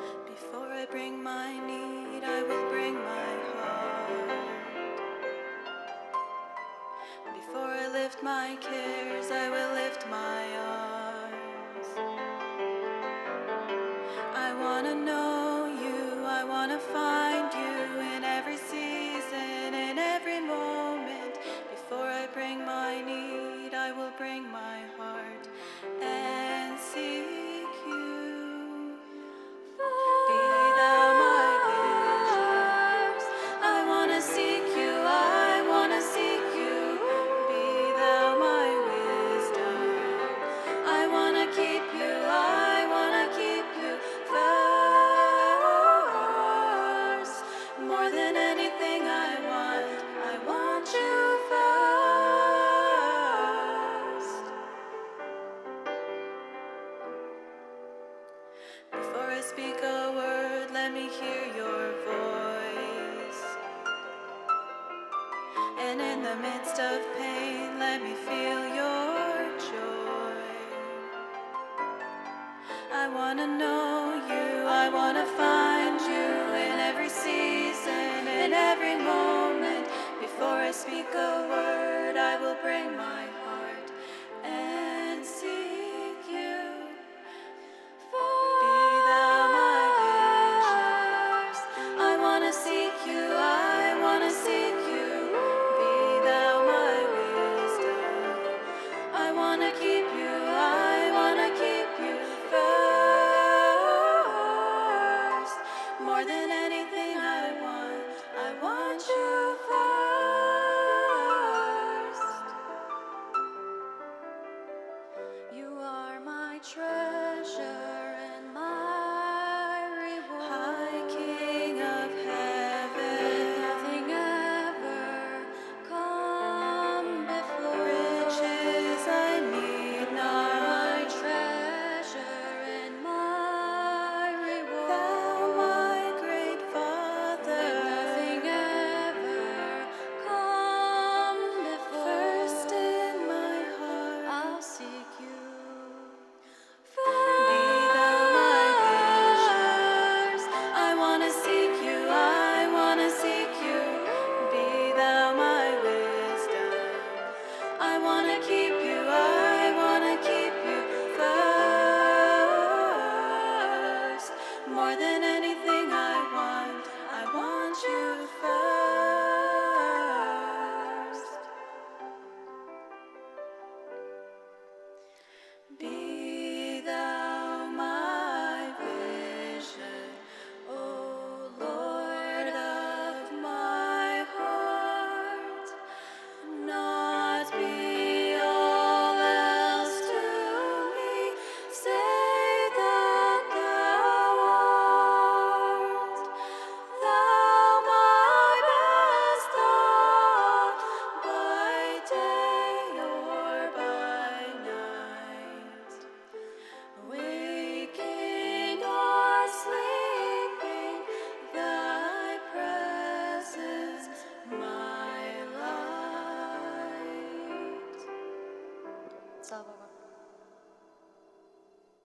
Before I bring my need, I will bring my heart. Before I lift my cares, I will lift my arms. I want to know you, I want to find you in every season, in every moment. Before I bring my need, I will bring my heart and seek you. Be thou my vision. I want to seek you, I want to seek you. Be thou my wisdom. I want to keep you, I want to keep you first. More than anything I want you first. Before I speak a word, let me hear your voice. And in the midst of pain, let me feel your joy. I want to know you, I want to find you in every season, in every moment. Before I speak a word, I will bring my heart and seek you. Be thou my vision. I want to seek you, I want to seek you. Be thou my wisdom. I want to keep you, I want to keep you first. More than anything I want you first. You are my treasure and my reward. High King of heaven, nothing ever come before. Riches I need not. My treasure and my reward. Thou my great Father, nothing ever come before. First in my heart, I'll seek you. Be thou my vision. I want to seek you, I want to seek you. Be thou my wisdom. I want to keep you, I want to keep you first. More than anything I want you first. Be thou my vision, O Lord of my heart. Not be all else to me, save that thou art. Thou my best thought, by day or by night. Waking or sleeping, thy presence my light.